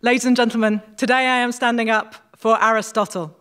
Ladies and gentlemen, today I am standing up for Aristotle.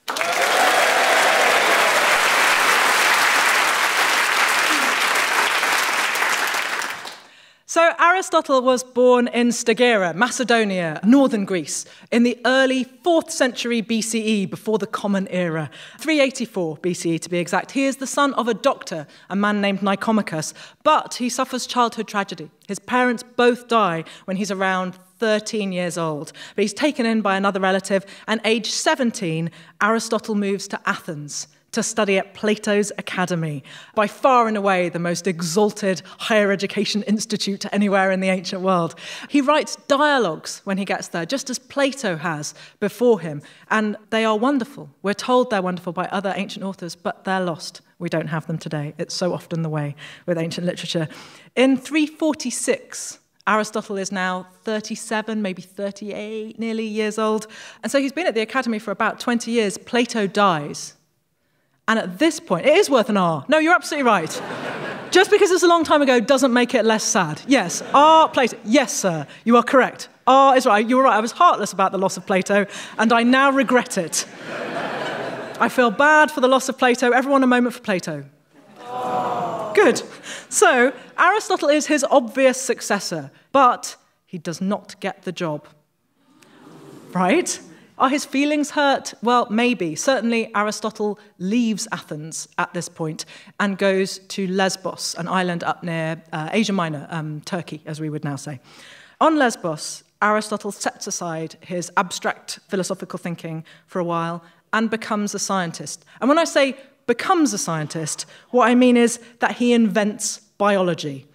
So Aristotle was born in Stagira, Macedonia, northern Greece, in the early 4th century BCE, before the Common Era, 384 BCE to be exact. He is the son of a doctor, a man named Nicomachus, but he suffers childhood tragedy. His parents both die when he's around 13 years old, but he's taken in by another relative, and age 17, Aristotle moves to Athens to study at Plato's Academy, by far and away the most exalted higher education institute anywhere in the ancient world. He writes dialogues when he gets there, just as Plato has before him, and they are wonderful. We're told they're wonderful by other ancient authors, but they're lost. We don't have them today. It's so often the way with ancient literature. In 346, Aristotle is now 37, maybe 38, nearly years old, and so he's been at the Academy for about 20 years. Plato dies. And at this point, it is worth an R. No, you're absolutely right. Just because it's a long time ago doesn't make it less sad. Yes, R, Plato. Yes, sir, you are correct. R is right. You were right. I was heartless about the loss of Plato, and I now regret it. I feel bad for the loss of Plato. Everyone a moment for Plato. Good. So, Aristotle is his obvious successor, but he does not get the job. Right? Are his feelings hurt? Well, maybe. Certainly, Aristotle leaves Athens at this point and goes to Lesbos, an island up near Asia Minor, Turkey, as we would now say. On Lesbos, Aristotle sets aside his abstract philosophical thinking for a while and becomes a scientist. And when I say becomes a scientist, what I mean is that he invents biology.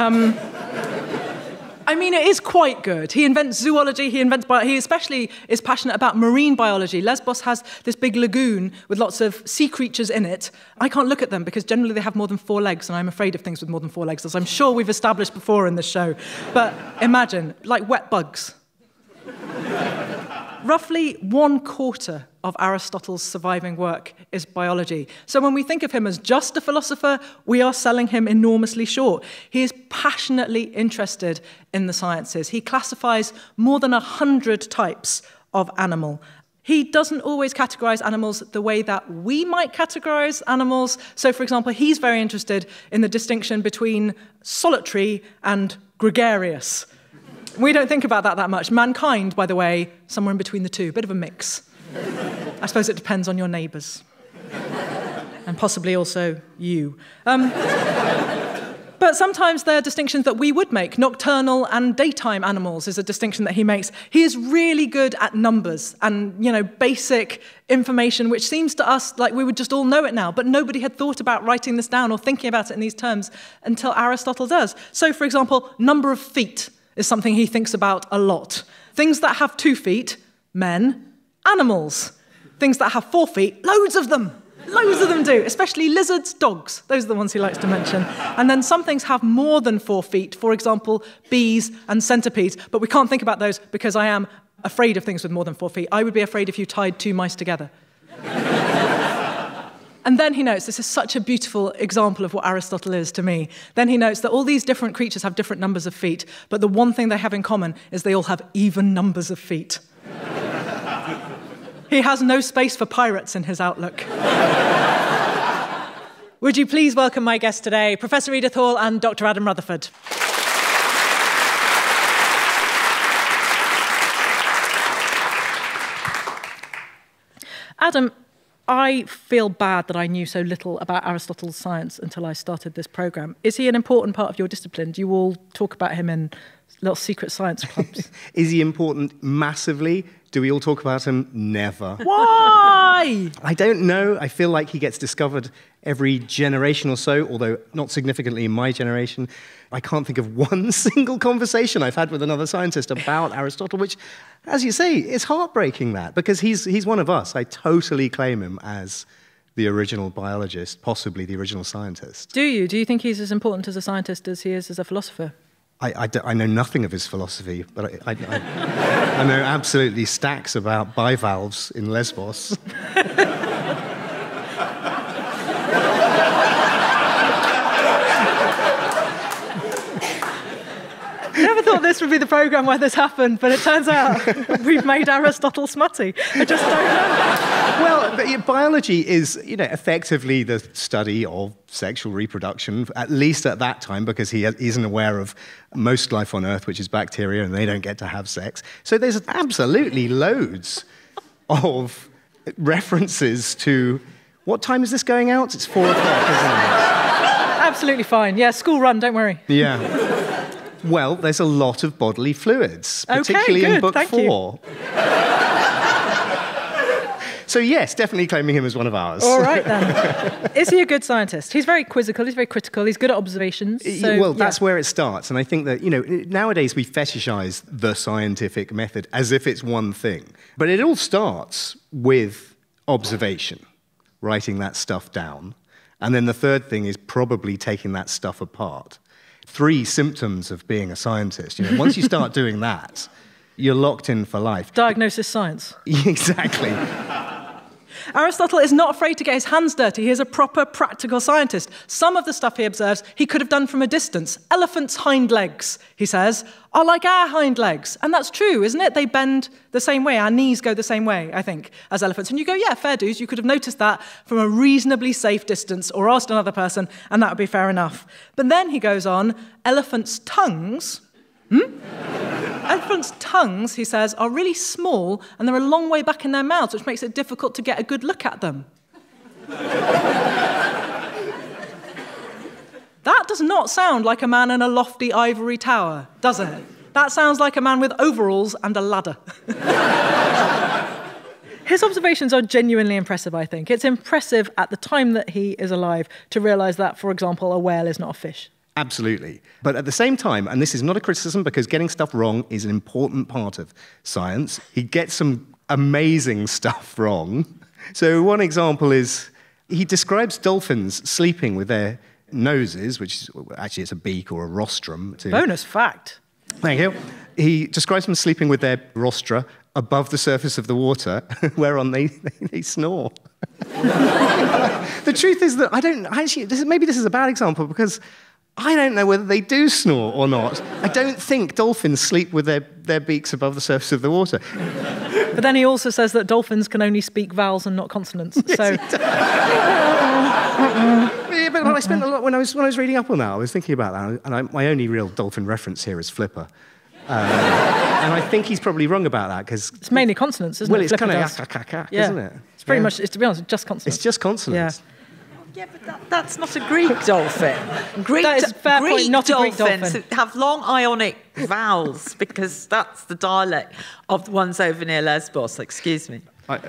I mean, it is quite good. He invents zoology, he especially is passionate about marine biology. Lesbos has this big lagoon with lots of sea creatures in it. I can't look at them because generally they have more than 4 legs, and I'm afraid of things with more than 4 legs, as I'm sure we've established before in this show. But imagine, like wet bugs. Roughly 1/4 of Aristotle's surviving work is biology. So when we think of him as just a philosopher, we are selling him enormously short. He is passionately interested in the sciences. He classifies more than 100 types of animal. He doesn't always categorize animals the way that we might categorize animals. So, for example, he's very interested in the distinction between solitary and gregarious. We don't think about that much. Mankind, by the way, somewhere in between the two, bit of a mix. I suppose it depends on your neighbours. And possibly also you. But sometimes there are distinctions that we would make. Nocturnal and daytime animals is a distinction that he makes. He is really good at numbers and, basic information, which seems to us like we would just all know it now, but nobody had thought about writing this down or thinking about it in these terms until Aristotle does. So, for example, number of feet is something he thinks about a lot. Things that have 2 feet, men. Animals. Things that have 4 feet, loads of them. Loads of them do, especially lizards, dogs. Those are the ones he likes to mention. And then some things have more than 4 feet, for example, bees and centipedes. But we can't think about those because I am afraid of things with more than 4 feet. I would be afraid if you tied 2 mice together. And then he notes, this is such a beautiful example of what Aristotle is to me, then he notes that all these different creatures have different numbers of feet, but the one thing they have in common is they all have even numbers of feet. He has no space for pirates in his outlook. Would you please welcome my guests today, Professor Edith Hall and Dr. Adam Rutherford. Adam, I feel bad that I knew so little about Aristotle's science until I started this programme. Is he an important part of your discipline? Do you all talk about him in little secret science clubs? Is he important massively? Do we all talk about him? Never. Why? I don't know. I feel like he gets discovered every generation or so, although not significantly in my generation. I can't think of one single conversation I've had with another scientist about Aristotle, which, as you say, is heartbreaking that, because he's one of us. I totally claim him as the original biologist, possibly the original scientist. Do you? Do you think he's as important as a scientist as he is as a philosopher? I know nothing of his philosophy, but I know absolutely stacks about bivalves in Lesbos. thought this would be the programme where this happened, but it turns out we've made Aristotle smutty. I just don't know. Well, but biology is, effectively the study of sexual reproduction, at least at that time, because he isn't aware of most life on Earth, which is bacteria, and they don't get to have sex. So there's absolutely loads of references to... What time is this going out? It's 4 o'clock, isn't it? Absolutely fine. Yeah, school run, don't worry. Yeah. Well, there's a lot of bodily fluids, particularly in book 4. So yes, definitely claiming him as one of ours. All right, then. Is he a good scientist? He's very quizzical, he's very critical, he's good at observations. So, well, that's where it starts. And I think that, nowadays we fetishize the scientific method as if it's one thing. But it all starts with observation, writing that stuff down. And then the third thing is probably taking that stuff apart. 3 symptoms of being a scientist. Once you start doing that, you're locked in for life. Diagnosis science. Exactly. Aristotle is not afraid to get his hands dirty. He is a proper practical scientist. Some of the stuff he observes, he could have done from a distance. Elephants' hind legs, he says, are like our hind legs. And that's true, isn't it? They bend the same way. Our knees go the same way, I think, as elephants. And you go, yeah, fair dues. You could have noticed that from a reasonably safe distance or asked another person, and that would be fair enough. But then he goes on, elephants' tongues... Elephants' tongues, he says, are really small and they're a long way back in their mouths, which makes it difficult to get a good look at them. That does not sound like a man in a lofty ivory tower, does it? That sounds like a man with overalls and a ladder. His observations are genuinely impressive, I think. It's impressive at the time that he is alive to realise that, for example, a whale is not a fish. Absolutely. But at the same time, and this is not a criticism because getting stuff wrong is an important part of science, he gets some amazing stuff wrong. So one example is he describes dolphins sleeping with their noses, which is, actually it's a beak or a rostrum. Bonus fact. Thank you. He describes them sleeping with their rostra above the surface of the water, whereon they snore. The truth is that maybe this is a bad example because I don't know whether they do snore or not. I don't think dolphins sleep with their beaks above the surface of the water. But then he also says that dolphins can only speak vowels and not consonants. Yes, so. Yeah, but I spent a lot when I was reading up on that. I was thinking about that, and my only real dolphin reference here is Flipper. And I think he's probably wrong about that because it's mainly consonants, isn't it? Well, it's kind of isn't it? It's pretty much. It's, to be honest, just consonants. It's just consonants. Yeah, but that's not a Greek dolphin. That is a fair point, not a Greek dolphin. Dolphins have long ionic vowels because that's the dialect of the ones over near Lesbos. Excuse me. I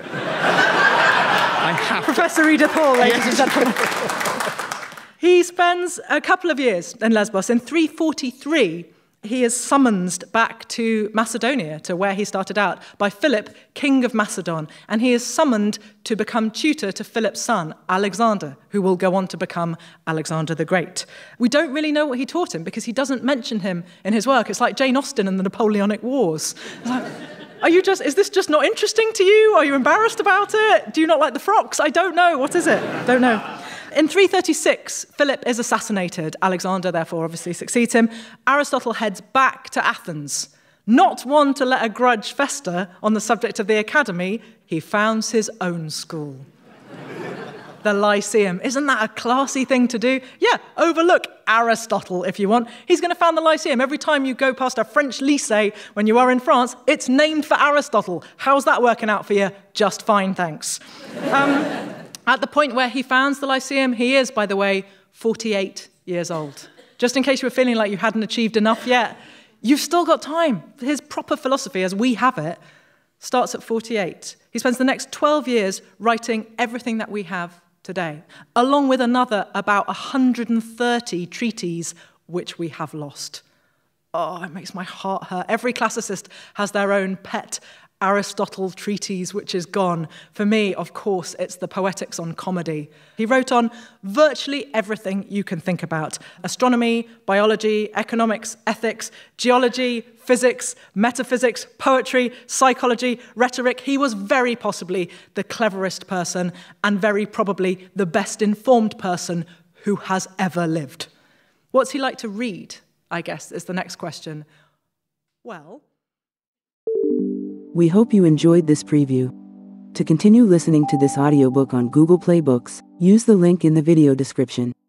have Professor Edith Hall, ladies and gentlemen. He spends a couple of years in Lesbos. In 343, he is summoned back to Macedonia, to where he started out, by Philip, king of Macedon. And he is summoned to become tutor to Philip's son, Alexander, who will go on to become Alexander the Great. We don't really know what he taught him because he doesn't mention him in his work. It's like Jane Austen in the Napoleonic Wars. It's like, is this just not interesting to you? Are you embarrassed about it? Do you not like the frocks? I don't know. What is it? Don't know. In 336, Philip is assassinated. Alexander, therefore, obviously succeeds him. Aristotle heads back to Athens. Not one to let a grudge fester on the subject of the academy, he founds his own school. The Lyceum. Isn't that a classy thing to do? Yeah, overlook Aristotle if you want. He's going to found the Lyceum. Every time you go past a French lycée when you are in France, it's named for Aristotle. How's that working out for you? Just fine, thanks. At the point where he founds the Lyceum, he is, by the way, 48 years old. Just in case you were feeling like you hadn't achieved enough yet, you've still got time. His proper philosophy, as we have it, starts at 48. He spends the next 12 years writing everything that we have today, along with another about 130 treatises which we have lost. Oh, it makes my heart hurt. Every classicist has their own pet Aristotle treatise which is gone. For me, of course, it's the Poetics on Comedy. He wrote on virtually everything you can think about: astronomy, biology, economics, ethics, geology, physics, metaphysics, poetry, psychology, rhetoric. He was very possibly the cleverest person and very probably the best informed person who has ever lived. What's he like to read, I guess, is the next question. Well, We hope you enjoyed this preview. To continue listening to this audiobook on Google Play Books, use the link in the video description.